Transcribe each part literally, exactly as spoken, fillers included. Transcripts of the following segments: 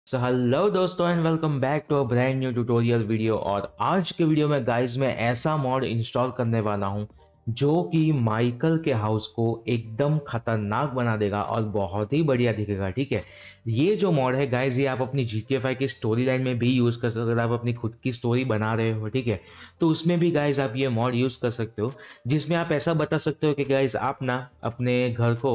सो hello दोस्तों and welcome back to a brand new tutorial video. और आज के वीडियो में गाइस मैं ऐसा मॉड इंस्टॉल करने वाला हूं जो कि माइकल के हाउस को एकदम खतरनाक बना देगा और बहुत ही बढ़िया दिखेगा। ठीक है, ये जो मॉड है गाइस ये आप अपनी जी टी ए फाइव की स्टोरी लाइन में भी यूज कर सकते हो। अगर आप अपनी खुद की स्टोरी बना रहे हो, ठीक है, तो उसमें भी गाइस आप ये मॉड यूज कर सकते हो, जिसमें आप ऐसा बता सकते हो कि गाइस आप ना अपने घर को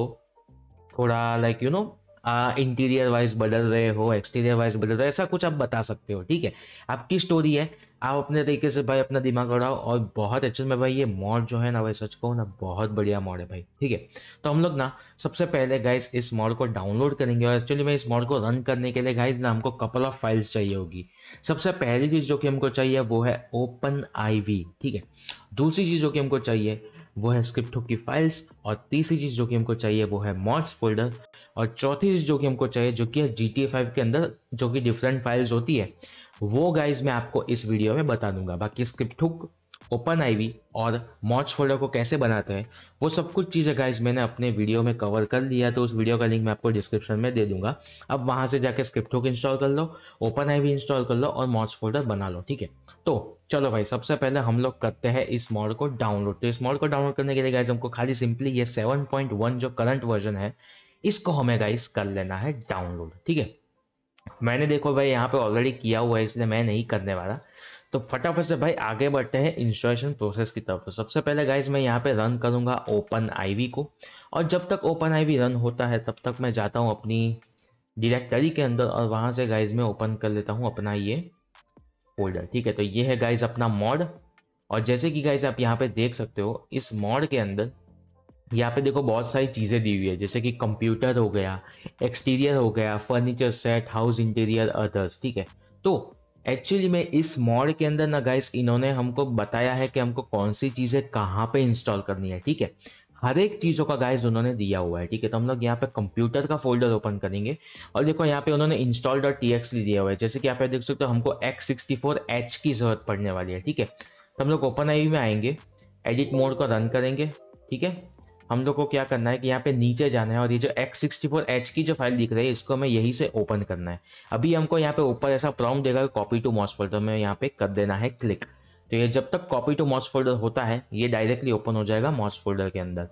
थोड़ा like you know interior wise बदल रहे हो, एक्सटीरियर वाइज बदल रहे हो, ऐसा कुछ आप बता सकते हो। ठीक है, आपकी स्टोरी है, आप अपने तरीके से भाई अपना दिमाग लड़ाओ। और बहुत अच्छे में भाई ये मॉड जो है ना, भाई सच कहूँ ना, बहुत बढ़िया मॉड है भाई। ठीक है, तो हम लोग ना सबसे पहले गाइस इस मॉड को डाउनलोड करेंगे। और एक्चुअली में इस मॉड को रन करने के लिए गाइस ना हमको कपल ऑफ फाइल्स चाहिए होगी। सबसे पहली चीज जो कि हमको चाहिए वो है ओपन आईवी। ठीक है, दूसरी चीज जो कि हमको चाहिए वो है स्क्रिप्ट की फाइल्स। और तीसरी चीज जो कि हमको चाहिए वो है मॉड्स फोल्डर। और चौथी चीज जो कि हमको चाहिए जो कि जी टी ए फाइव के अंदर जो कि डिफरेंट फाइल्स होती है, वो गाइज मैं आपको इस वीडियो में बता दूंगा। बाकी स्क्रिप्ट हुक, ओपन आईवी और मॉड्स फोल्डर को कैसे बनाते हैं, वो सब कुछ चीज़ें गाइज मैंने अपने वीडियो में कवर कर लिया, तो उस वीडियो का लिंक मैं आपको डिस्क्रिप्शन में दे दूंगा। अब वहां से जाकर स्क्रिप्ट हुक इंस्टॉल कर लो, ओपन आईवी इंस्टॉल कर लो और मॉड्स फोल्डर बना लो। ठीक है, तो चलो भाई सबसे पहले हम लोग करते हैं इस मॉड को डाउनलोड। तो इस मॉड को डाउनलोड करने के लिए गाइज हमको खाली सिंपली ये सेवन पॉइंट वन जो करंट वर्जन है, इसको हमें गाइस कर लेना है डाउनलोड। ठीक है, मैंने देखो भाई यहाँ पे ऑलरेडी किया हुआ है, इसलिए मैं नहीं करने वाला। तो फटाफट से भाई आगे बढ़ते हैं इंस्टॉलेशन प्रोसेस की तरफ। तो सबसे पहले गाइस मैं यहाँ पे रन करूंगा ओपन आईवी को। और जब तक ओपन आईवी रन होता है तब तक मैं जाता हूँ अपनी डायरेक्टरी के अंदर और वहां से गाइस मैं ओपन कर लेता हूँ अपना ये फोल्डर। ठीक है, तो ये है गाइस अपना मॉड। और जैसे कि गाइस आप यहाँ पे देख सकते हो, इस मॉड के अंदर यहाँ पे देखो बहुत सारी चीजें दी हुई है, जैसे कि कंप्यूटर हो गया, एक्सटीरियर हो गया, furniture set, house interior, others. ठीक है, तो एक्चुअली में इस मॉड के अंदर ना गाइस इन्होंने हमको बताया है कि हमको कौन सी चीजें कहाँ पे इंस्टॉल करनी है। ठीक है, हर एक चीजों का गाइस उन्होंने दिया हुआ है। ठीक है, तो हम लोग यहाँ पे कंप्यूटर का फोल्डर ओपन करेंगे। और देखो यहाँ पे उन्होंने इंस्टॉल डॉट टी एक्स दिया हुआ है, जैसे कि यहाँ पे देख सकते हो हमको एक्स सिक्सटी फोर एच की जरूरत पड़ने वाली है। ठीक है, तो हम लोग ओपन आई में आएंगे, एडिट मोड को रन करेंगे। ठीक है, हम लोग को क्या करना है कि यहाँ पे नीचे जाना है और ये जो एक्स सिक्सटी फोर एच की जो फाइल दिख रही है इसको हमें यहीं से ओपन करना है। अभी हमको यहाँ पे ऊपर ऐसा प्रॉम्प्ट देगा कॉपी टू मॉस फोल्डर में, यहाँ पे कर देना है क्लिक। तो ये जब तक कॉपी टू मॉस फोल्डर होता है ये डायरेक्टली ओपन हो जाएगा मॉस फोल्डर के अंदर।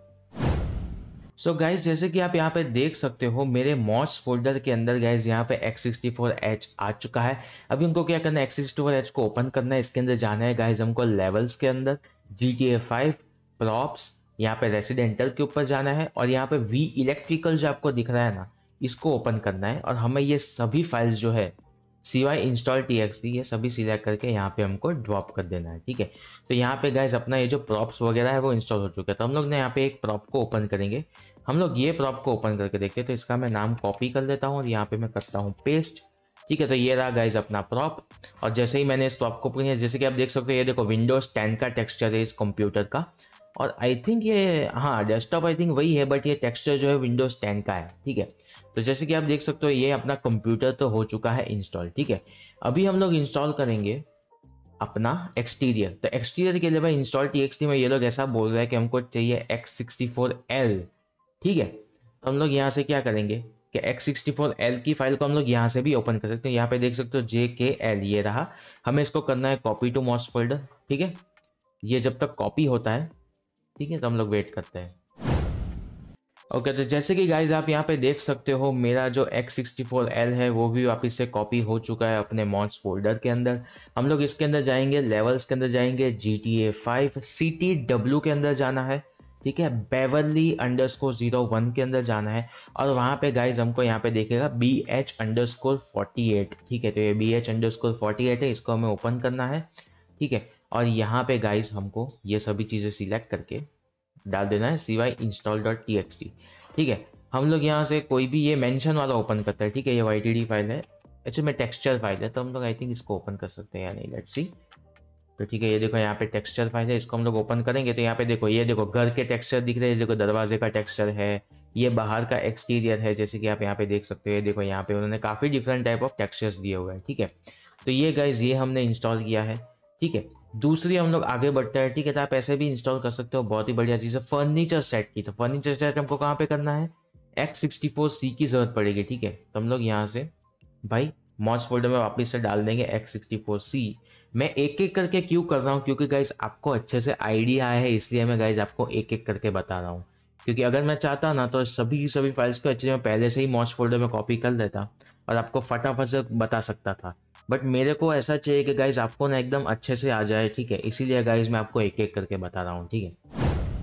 सो so गाइज जैसे कि आप यहाँ पे देख सकते हो मेरे मॉड्स फोल्डर के अंदर गाइज यहाँ पे एक्स सिक्सटी फोर एच आ चुका है। अभी हमको क्या करना है, एक्स सिक्सटी फोर एच को ओपन करना है। इसके अंदर जाना है गाइज हमको लेवल्स के अंदर, G T A five, props, यहाँ पे रेसिडेंटल के ऊपर जाना है और यहाँ पे वी इलेक्ट्रिकल जो आपको दिख रहा है ना, इसको ओपन करना है। और हमें ये सभी फाइल्स जो है सिवाय इंस्टॉल टी एक्स टी, ये सभी सिलेक्ट करके यहाँ पे हमको ड्रॉप कर देना है। ठीक है, तो यहाँ पे गाइज अपना ये जो प्रॉप्स वगैरह है वो इंस्टॉल हो चुका है। तो हम लोग ने यहाँ पे एक प्रॉप को ओपन करेंगे। हम लोग ये प्रॉप को ओपन करके देखते हैं, तो इसका मैं नाम कॉपी कर लेता हूँ और यहाँ पे मैं करता हूँ पेस्ट। ठीक है, तो ये रहा गाइज अपना प्रॉप। और जैसे ही मैंने इस प्रॉप को ओपन किया, जैसे कि आप देख सकते हो ये देखो विंडोज टेन का टेक्सचर है इस कंप्यूटर का। और आई थिंक ये, हाँ डेस्कटॉप आई थिंक वही है, बट ये टेक्सचर जो है विंडोज टेन का है। ठीक है, तो जैसे कि आप देख सकते हो ये अपना कंप्यूटर तो हो चुका है इंस्टॉल। ठीक है, अभी हम लोग इंस्टॉल करेंगे अपना एक्सटीरियर। तो एक्सटीरियर के लिए भाई इंस्टॉल टी एक्स टी में ये लोग ऐसा बोल रहे हैं कि हमको चाहिए एक्स सिक्सटी फोर एल। ठीक है, तो हम लोग यहाँ से क्या करेंगे कि एक्स सिक्सटी फोर एल की फाइल को हम लोग यहाँ से भी ओपन कर सकते हैं। यहाँ पे देख सकते हो जे के एल ये रहा, हमें इसको करना है कॉपी टू मॉस फोल्डर। ठीक है, ये जब तक कॉपी होता है, ठीक है, तो हम लोग वेट करते हैं। ओके okay, तो जैसे कि गाइज आप यहाँ पे देख सकते हो मेरा जो एक्स सिक्सटी फोर एल है वो भी वापस से कॉपी हो चुका है अपने मॉड्स फोल्डर के अंदर। हम लोग इसके अंदर जाएंगे, लेवल्स के अंदर जाएंगे, G T A five, C T W के अंदर जाना है। ठीक है, Beverly underscore zero one के अंदर जाना है। और वहाँ पे गाइज हमको यहाँ पे देखेगा B H underscore forty eight. ठीक है, तो ये B H underscore forty eight है, इसको हमें ओपन करना है। ठीक है, और यहाँ पे गाइज हमको ये सभी चीज़ें सिलेक्ट करके डाल देना है सिवाय install dot T X T. ठीक है, हम लोग यहाँ से कोई भी ये मेंशन वाला ओपन करता है। ठीक है, ये वाई टी डी फाइल है, एक्चुअली में टेक्सचर फाइल है, तो हम लोग आई थिंक इसको ओपन कर सकते हैं या नहीं, लेट्स सी। तो ठीक है, ये देखो यहाँ पे टेक्सचर फाइल है, इसको हम लोग ओपन करेंगे तो यहाँ पे देखो ये देखो घर के टेक्सचर दिख रहे हैं, देखो दरवाजे का टेक्सचर है, ये बाहर का एक्सटीरियर है, जैसे कि आप यहाँ पे देख सकते हो। देखो यहाँ पे उन्होंने काफी डिफरेंट टाइप ऑफ टेक्सचर्स दिए हुए हैं। ठीक है, तो ये गाइज ये हमने इंस्टॉल किया है। ठीक है, दूसरी हम लोग आगे बढ़ते हैं। ठीक है, तो आप ऐसे भी इंस्टॉल कर सकते हो, बहुत ही बढ़िया चीज़ है फर्नीचर सेट की। तो फर्नीचर सेट हमको कहाँ पे करना है, एक्स सिक्सटी फोर सी की जरूरत पड़ेगी। ठीक है, तो हम लोग यहाँ से भाई मॉड्स फोल्डर में वापस से डाल देंगे एक्स सिक्सटी फोर सी। मैं एक एक करके क्यों कर रहा हूँ, क्योंकि गाइज आपको अच्छे से आइडिया है, इसलिए मैं गाइज आपको एक एक करके बता रहा हूँ। क्योंकि अगर मैं चाहता ना तो सभी की सभी फाइल्स को अच्छे से मैं पहले से ही मॉड्स फोल्डर में कॉपी कर देता और आपको फटाफट से बता सकता था। बट मेरे को ऐसा चाहिए कि गाइज आपको ना एकदम अच्छे से आ जाए, ठीक है, इसीलिए गाइज मैं आपको एक एक करके बता रहा हूँ, ठीक है।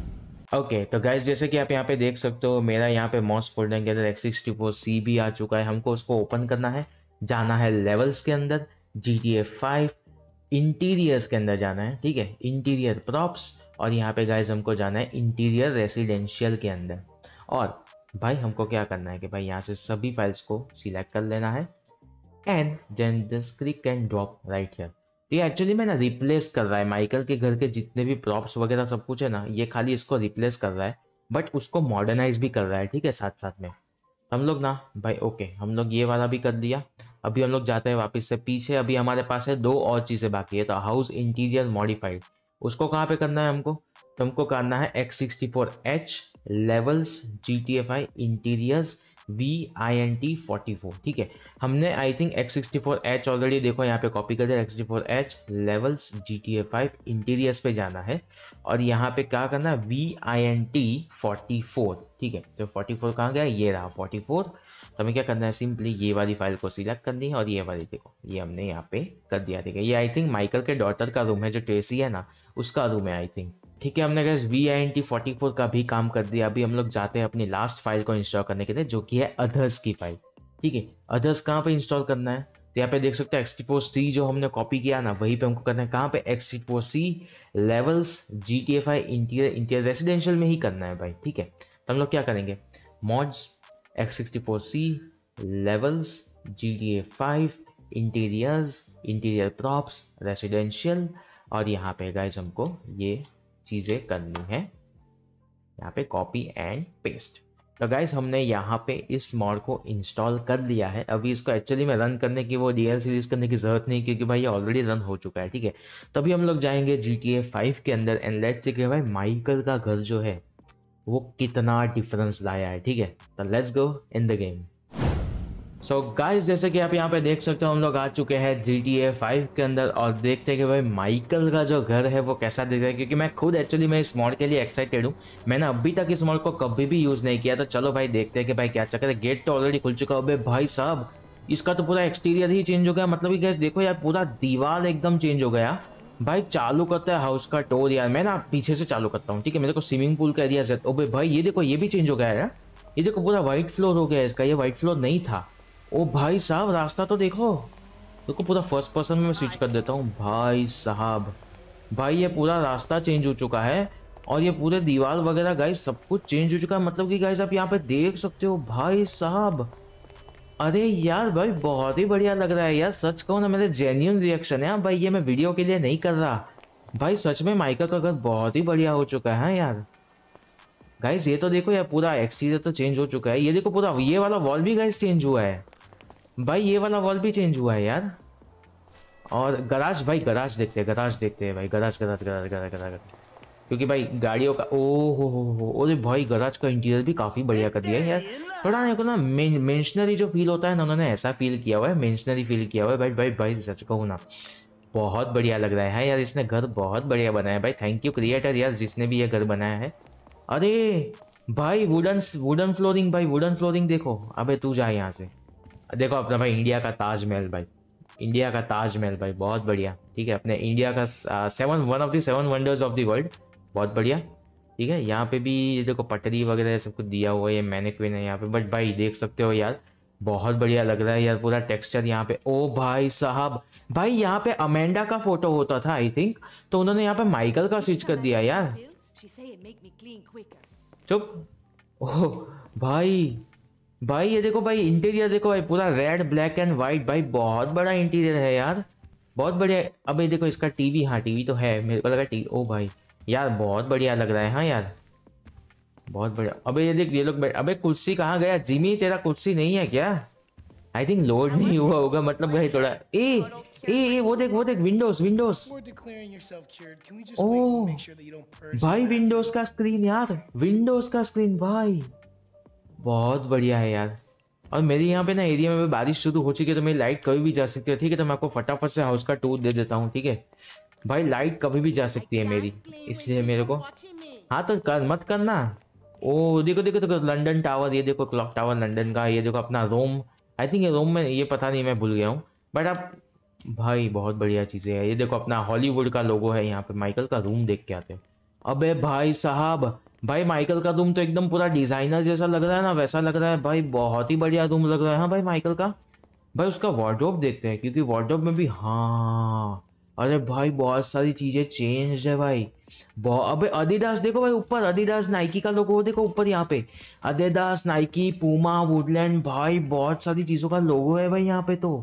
ओके okay, तो गाइज जैसे कि आप यहाँ पे देख सकते हो, मेरा यहाँ पे मॉस फोल्डर के अंदर एक्स सिक्सटी फोर सी भी आ चुका है। हमको उसको ओपन करना है, जाना है लेवल्स के अंदर, G T A five interiors के अंदर जाना है, ठीक है, इंटीरियर प्रॉप्स, और यहाँ पे गाइज हमको जाना है इंटीरियर रेसिडेंशियल के अंदर। और भाई हमको क्या करना है कि भाई यहाँ से सभी फाइल्स को सिलेक्ट कर लेना है and then just click and drop right here. ये एक्चुअली में ना रिप्लेस कर रहा है माइकल के घर के जितने भी प्रॉप्स वगैरह सब कुछ है ना, ये खाली इसको रिप्लेस कर रहा है, बट उसको मॉडर्नाइज भी कर रहा है, ठीक है, साथ साथ में। हम लोग ना भाई ओके, हम लोग ये वाला भी कर दिया। अभी हम लोग जाते हैं वापस से पीछे। अभी हमारे पास है दो और चीज़ें बाकी है, तो हाउस इंटीरियर मॉडिफाइड, उसको कहाँ पे करना है हमको, तो हमको करना है X sixty four H levels G T F I interiors V I N T forty four, ठीक है। हमने I think X sixty four H already देखो यहाँ पे कॉपी कर दिया, X sixty four H levels G T A five interiors पे जाना है और यहाँ पे क्या करना है V I N T forty four, ठीक है। तो फोर्टी फोर कहाँ गया, ये रहा फोर्टी फोर। तो हमें क्या करना है, सिंपली ये वाली फाइल को सिलेक्ट करनी है और ये वाली देखो ये हमने यहाँ पे कर दिया, ठीक है। ये आई थिंक माइकल के डॉटर का रूम है, जो ट्रेसी है ना उसका रूम है आई थिंक, ठीक है। हमने गैस V I N T forty four का भी काम कर दिया। अभी हम लोग जाते हैं अपनी लास्ट फाइल को इंस्टॉल करने के लिए, जो कि है अदर्स की फाइल, ठीक है। अदर्स कहाँ पे इंस्टॉल करना है, तो यहाँ पे देख सकते हैं एक्स सिक्सटी फोर सी जो हमने कॉपी किया ना, वहीं पे हमको करना है। कहाँ पे, X sixty four C levels G T F I interior interior residential में ही करना है भाई, ठीक है। तो हम लोग क्या करेंगे, mods X sixty four C levels G T A five interiors interior props residential, और यहाँ पे गाइज हमको ये चीज़ें करनी है, यहाँ पे कॉपी एंड पेस्ट। तो गाइज हमने यहाँ पे इस मॉड को इंस्टॉल कर लिया है। अभी इसको एक्चुअली में रन करने की, वो डीएल सीरीज करने की जरूरत नहीं, क्योंकि भाई ये ऑलरेडी रन हो चुका है, ठीक है। तभी हम लोग जाएंगे जी टी ए फाइव के अंदर एंड लेट्स सी कि भाई माइकल का घर जो है वो कितना डिफरेंस लाया है, ठीक है। तो let's go in the game. So so guys जैसे कि आप यहाँ पे देख सकते हो, हम लोग आ चुके हैं जी टी ए फाइव के अंदर और देखते हैं कि भाई माइकल का जो घर है वो कैसा दिख रहा है। क्योंकि मैं खुद एक्चुअली मैं इस मॉड के लिए एक्साइटेड हूँ। मैंने अभी तक इस मॉड को कभी भी यूज नहीं किया, तो चलो भाई देखते हैं कि भाई क्या चक्कर है। गेट तो ऑलरेडी खुल चुका है। अबे भाई साहब, इसका तो पूरा एक्सटीरियर ही चेंज हो गया। मतलब कि गैस देखो यार, पूरा दीवार एकदम चेंज हो गया भाई। चालू करता है हाउस का टोर यार, मैं ना पीछे से चालू करता हूँ, ठीक है। मेरे को स्विमिंग पूल का एरिया सेट। ओबे भाई ये देखो, ये भी चेंज हो गया है। ये देखो पूरा व्हाइट फ्लोर हो गया इसका, ये व्हाइट फ्लोर नहीं था। ओ भाई साहब, रास्ता तो देखो। देखो पूरा फर्स्ट पर्सन में मैं स्विच कर देता हूँ भाई साहब। भाई ये पूरा रास्ता चेंज हो चुका है और ये पूरे दीवार वगैरह गाइस सब कुछ चेंज हो चुका है। मतलब कि गाइस आप यहाँ पे देख सकते हो भाई साहब। अरे यार भाई बहुत ही बढ़िया लग रहा है यार, सच कहूँ ना, मेरे जेन्युइन रिएक्शन है भाई, ये मैं वीडियो के लिए नहीं कर रहा भाई। सच में माइकल का घर बहुत ही बढ़िया हो चुका है यार। गाइस ये तो देखो यार, पूरा एक्सटीरियर तो चेंज हो चुका है। ये देखो पूरा ये वाला वॉल भी गाइस चेंज हुआ है भाई, ये वाला वॉल भी चेंज हुआ है यार। और गराज, भाई गराज देखते हैं, गराज देखते हैं भाई, garage garage garage garage garage क्योंकि भाई गाड़ियों का, ओ हो हो हो अरे भाई गराज का इंटीरियर भी काफी बढ़िया कर दिया है यार। थोड़ा मेरे को ना मेंशनरी जो फील होता है ना, उन्होंने ऐसा फील किया हुआ है, मेंशनरी फील किया हुआ है भाई। भाई भाई सच कहूँ ना, बहुत बढ़िया लग रहा है यार। इसने घर बहुत बढ़िया बनाया है भाई। थैंक यू क्रिएटर यार, जिसने भी ये घर बनाया है। अरे भाई वुडन वुडन फ्लोरिंग, भाई वुडन फ्लोरिंग देखो। अबे तू जा यहाँ से। देखो अपना भाई इंडिया का ताजमहल भाई, इंडिया का ताजमहल भाई बहुत बढ़िया, ठीक है। अपने इंडिया का seven one of the seven wonders of the world, बहुत बढ़िया, ठीक है। यहाँ पे भी देखो पटरी वगैरह सब कुछ दिया हुआ है, ये मैनिक्विन है यहाँ पे। बट भाई देख सकते हो यार, बहुत बढ़िया लग रहा है यार पूरा टेक्सचर यहाँ पे। ओ भाई साहब, भाई यहाँ पे अमेंडा का फोटो होता था आई थिंक, तो उन्होंने यहाँ पे माइकल का स्विच कर दिया यार। चुप। ओह भाई, भाई ये देखो भाई इंटीरियर देखो भाई, पूरा रेड ब्लैक एंड व्हाइट भाई, बहुत बड़ा इंटीरियर है यार, बहुत बढ़िया। अब ये देखो इसका टीवी, हाँ टीवी तो है, मेरे को लगा टीवी। ओ भाई यार बहुत बढ़िया लग रहा है, हाँ यार बहुत बढ़िया। अबे ये देख ये लोग, अबे कुर्सी कहाँ गया जिमी, तेरा कुर्सी नहीं है क्या? आई थिंक लोड नहीं हुआ होगा, मतलब भाई थोड़ा। ए ए ए वो देख वो देख, विंडोज विंडोज। ओ भाई विंडोज का स्क्रीन यार, विंडोज का स्क्रीन भाई बहुत बढ़िया है यार। और मेरी यहाँ पे ना एरिया में भी बारिश शुरू हो चुकी है, तो मेरी लाइट कभी भी जा सकती है। ठीक है, तो मैं आपको फटाफट से हाउस का टूर दे देता हूँ। ठीक है भाई, लाइट कभी भी जा सकती है मेरी, इसलिए मेरे को, हाँ तो कर मत करना। ओ देखो देखो देखो, लंदन टावर, ये देखो क्लॉक टावर लंदन का, ये देखो अपना रोम। आई थिंक ये रोम में, ये पता नहीं, मैं भूल गया हूँ। बट आप भाई बहुत बढ़िया चीजें है। ये देखो अपना हॉलीवुड का लोगो है यहाँ पे। माइकल का रूम देख के आते हैं। अबे भाई साहब, भाई माइकल का रूम तो एकदम पूरा डिजाइनर जैसा लग रहा है ना, वैसा लग रहा है भाई। बहुत ही बढ़िया रूम लग रहा है हाँ भाई माइकल का। भाई उसका वार्डरोब देखते हैं, क्योंकि वार्डरोब में भी, हाँ अरे भाई बहुत सारी चीजें चेंज है भाई। बहुत, अबे अडिडास देखो भाई ऊपर, अडिडास नाइकी का लोगो देखो ऊपर यहाँ पे। अडिडास, नाइकी, पूमा, वुडलैंड, भाई बहुत सारी चीजों का लोगो है भाई यहाँ पे तो।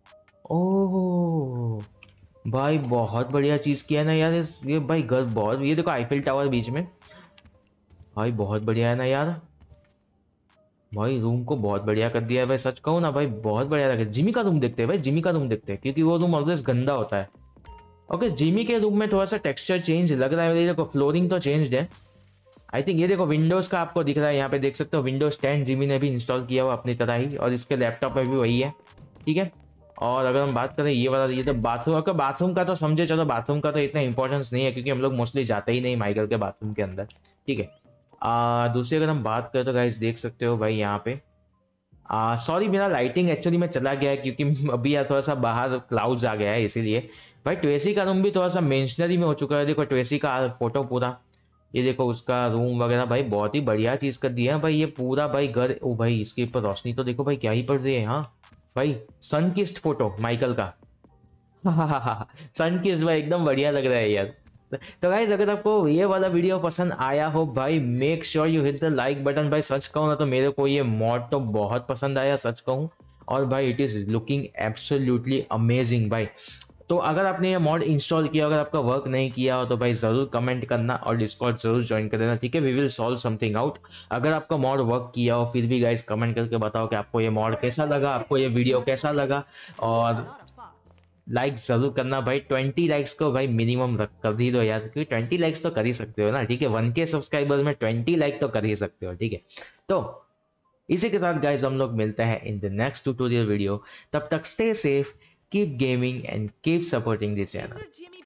ओह भाई बहुत बढ़िया चीज किया ना यार इस, ये भाई घर बहुत, ये देखो आईफिल टावर बीच में। भाई बहुत बढ़िया है ना यार। भाई रूम को बहुत बढ़िया कर दिया है भाई, सच कहूँ ना भाई बहुत बढ़िया लगे। जिमी का रूम देखते हैं भाई, जिमी का रूम देखते हैं, क्योंकि वो रूम ऑलवेज गंदा होता है। ओके, जिमी के रूम में थोड़ा सा टेक्सचर चेंज लग रहा है। ये देखो फ्लोरिंग तो चेंज है आई थिंक। ये देखो विंडोज का आपको दिख रहा है यहाँ पे, देख सकते हो विंडोज टेन जिमी ने भी इंस्टॉल किया हुआ अपनी तरह ही, और इसके लैपटॉप में भी वही है। ठीक है, और अगर हम बात करें ये वाला, ये तो बाथरूम का, बाथरूम का तो समझे चलो, बाथरूम का तो इतना इंपॉर्टेंस नहीं है, क्योंकि हम लोग मोस्टली जाते ही नहीं माइकल के बाथरूम के अंदर। ठीक है, आ, दूसरी अगर हम बात करें तो गाइस देख सकते हो भाई यहाँ पे, सॉरी मेरा लाइटिंग एक्चुअली में चला गया है, क्योंकि अभी यार थोड़ा सा बाहर क्लाउड्स आ गया है इसीलिए। भाई ट्वेसी का रूम भी थोड़ा सा मेंशनरी में हो चुका है। देखो ट्वेसी का फोटो पूरा, ये देखो उसका रूम वगैरह भाई बहुत ही बढ़िया चीज कर दिया है भाई। ये पूरा भाई घर, ओ भाई इसके ऊपर रोशनी तो देखो भाई क्या ही पड़ रही है। हाँ भाई सन किस्ड फोटो माइकल का। सन किस्ड भाई एकदम बढ़िया लग रहा है यार। तो गाइज अगर आपको ये वाला वीडियो पसंद आया हो भाई, make sure you hit the like button. भाई सच कहूँ ना तो मेरे को ये मॉड तो बहुत पसंद आया सच कहूँ। और भाई it is looking absolutely amazing भाई। तो अगर आपने ये मॉड इंस्टॉल किया, अगर आपका वर्क नहीं किया हो तो भाई जरूर कमेंट करना और डिस्कॉर्ड जरूर ज्वाइन कर देना। ठीक है, we will solve something out. अगर आपका मॉड वर्क किया हो फिर भी गाइज कमेंट करके बताओ कि आपको ये मॉड कैसा लगा, आपको ये वीडियो कैसा लगा। और लाइक जरूर करना भाई। ट्वेंटी लाइक्स को भाई मिनिमम रख कर ही दो यार, क्योंकि ट्वेंटी लाइक्स तो कर ही सकते हो ना। ठीक है, वन के सब्सक्राइबर में ट्वेंटी लाइक तो कर ही सकते हो। ठीक है, तो इसी के साथ गाइज हम लोग मिलते हैं in the next tutorial video. तब तक stay safe, keep gaming and keep supporting this channel.